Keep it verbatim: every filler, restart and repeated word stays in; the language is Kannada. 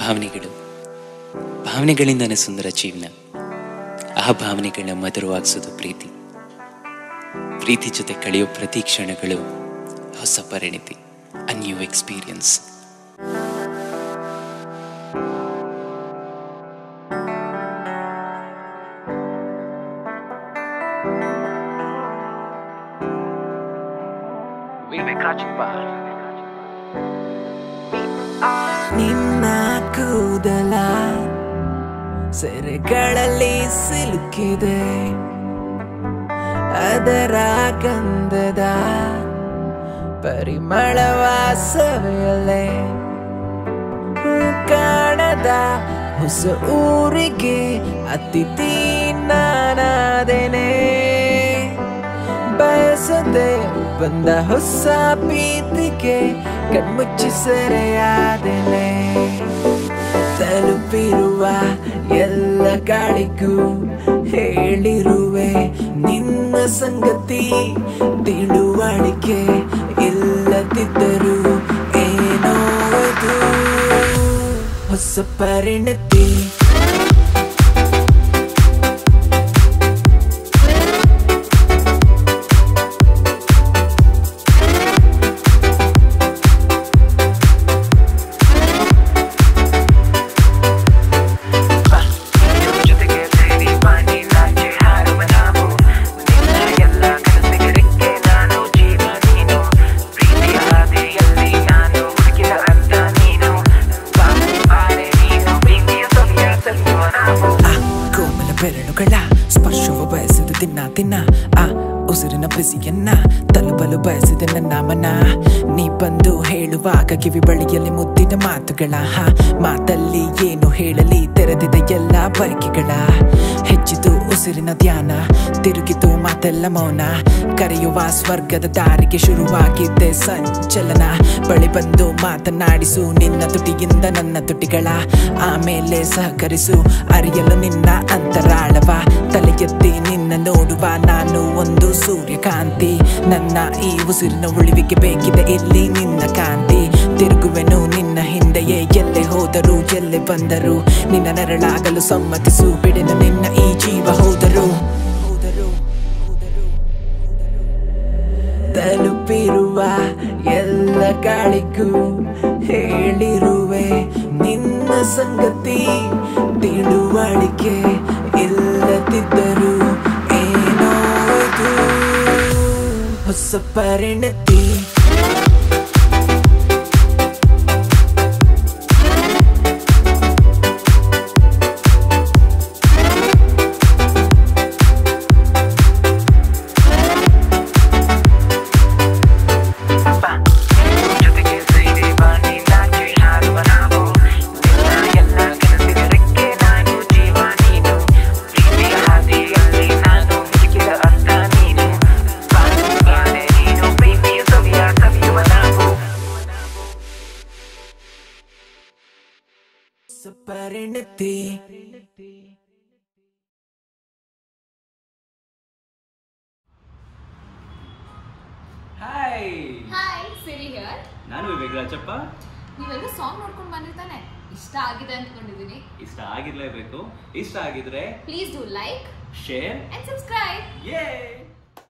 ಭಾವನೆಗಳು, ಭಾವನೆಗಳಿಂದನೇ ಸುಂದರ ಜೀವನ. ಆ ಭಾವನೆಗಳನ್ನ ಮಧುರವಾಗಿಸೋದು ಪ್ರೀತಿ. ಪ್ರೀತಿ ಜೊತೆ ಕಳೆಯೋ ಪ್ರತಿ ಕ್ಷಣಗಳು ಹೊಸ ಪರಿಣಿತಿ, a new experience. Vivek Rachappa. ನಿನ್ನ ಕೂದಲ ಸೆರೆಗಳಲ್ಲಿ ಸಿಲುಕಿದೆ, ಅದರ ಗಂಧದ ಪರಿಮಳವ ಸವೆಯಲೆ ಕಾಣದ ಹೊಸ ಊರಿಗೆ ಅತಿಥಿ ನಾನಾದೇನೆ. ಬಯಸದೆ ಬಂದ ಹೊಸ ಪ್ರೀತಿಗೆ ಕಣ್ಮುಚ್ಚಿ ಸೆರೆಯಾದೆನೆ. ತಲುಪಿರುವ ಎಲ್ಲ ಗಾಳಿಗೂ ಹೇಳಿರುವೆ ನಿನ್ನ ಸಂಗತಿ. ತಿಳುವಳಿಕೆ ಇಲ್ಲದಿದ್ದರೂ ಏನೋ ಇದು ಹೊಸ ಪರಿಣತಿ. ಬೆರಳುಗಳ ಸ್ಪರ್ಶವ ಬಯಸಿದ ದಿನ ದಿನ, ಆ ಉಸಿರಿನ ಬಿಸಿಯನ್ನ ತಲುಪಲು ಬಯಸಿದ ನನ್ನ ಮನ. ನೀ ಬಂದು ಹೇಳುವಾಗ ಕಿವಿ ಬಳಿಯಲ್ಲಿ ಮುದ್ದಿನ ಮಾತುಗಳ, ಮಾತಲ್ಲಿ ಏನು ಹೇಳಲಿ ತೆರೆದಿದ ಎಲ್ಲ ಬಯಕೆಗಳ. ಹೆಚ್ಚಿತು ಉಸಿರಿನ ಧ್ಯಾನ, ತಿರುಗಿತು ಮಾತೆಲ್ಲ ಮೌನ. ಕರೆಯುವ ಸ್ವರ್ಗದ ದಾರಿಗೆ ಶುರುವಾಗಿದ್ದೆ ಸಂಚಲನ. ಬಳಿ ಬಂದು ಮಾತನಾಡಿಸು ನಿನ್ನ ತುಟಿಯಿಂದ ನನ್ನ ತುಟಿಗಳ, ಆಮೇಲೆ ಸಹಕರಿಸು ಅರಿಯಲು ನಿನ್ನ ಅಂತರಾಳವ. ತಲೆ ಎತ್ತಿ ನಿನ್ನ ನೋಡುವ ನಾನು ಒಂದು ಸೂರ್ಯಕಾಂತಿ. ನನ್ನ ಈ ಉಸಿರಿನ ಉಳಿವಿಗೆ ಬೇಕಿದೆ ಇಲ್ಲಿ ನಿನ್ನ ಕಾಂತಿ. ತಿರುಗುವೆನು ನಿನ್ನ ಹಿಂದೆಯೇ ಎಲ್ಲೆ ಹೋದರು ಎಲ್ಲೆ ಬಂದರು. ನಿನ್ನ ನೆರಳಾಗಲು ಸಮ್ಮತಿಸು ಬಿಡೆನು ನಿನ್ನ ಈ ಜೀವ ಹೋದರು. ತಲುಪಿರುವ ಎಲ್ಲ ಗಾಳಿಗೂ ಹೇಳಿರುವೆ ನಿನ್ನ ಸಂಗತಿ. ತಿಳುವಳಿಕೆ ಇಲ್ಲದಿದ್ದರೂ ಏನೋ ಇದು ಹೊಸ ಪರಿಣತಿ. ಪರಿಣತಿ. Hi hi, Siri here. ನಾನು ವಿವೇಕ್ ರಾಚಪ್ಪ. ನೀವೆಲ್ಲ ಸಾಂಗ್ ನೋಡ್ಕೊಂಡು ಬಂದಿರ್ತಾನೆ, ಇಷ್ಟ ಆಗಿದೆ ಅಂದ್ಕೊಂಡಿದ್ದೀನಿ. ಇಷ್ಟ ಆಗಿರ್ಲೇಬೇಕು. ಇಷ್ಟ ಆಗಿದ್ರೆ please do like, share and subscribe. ಯೇ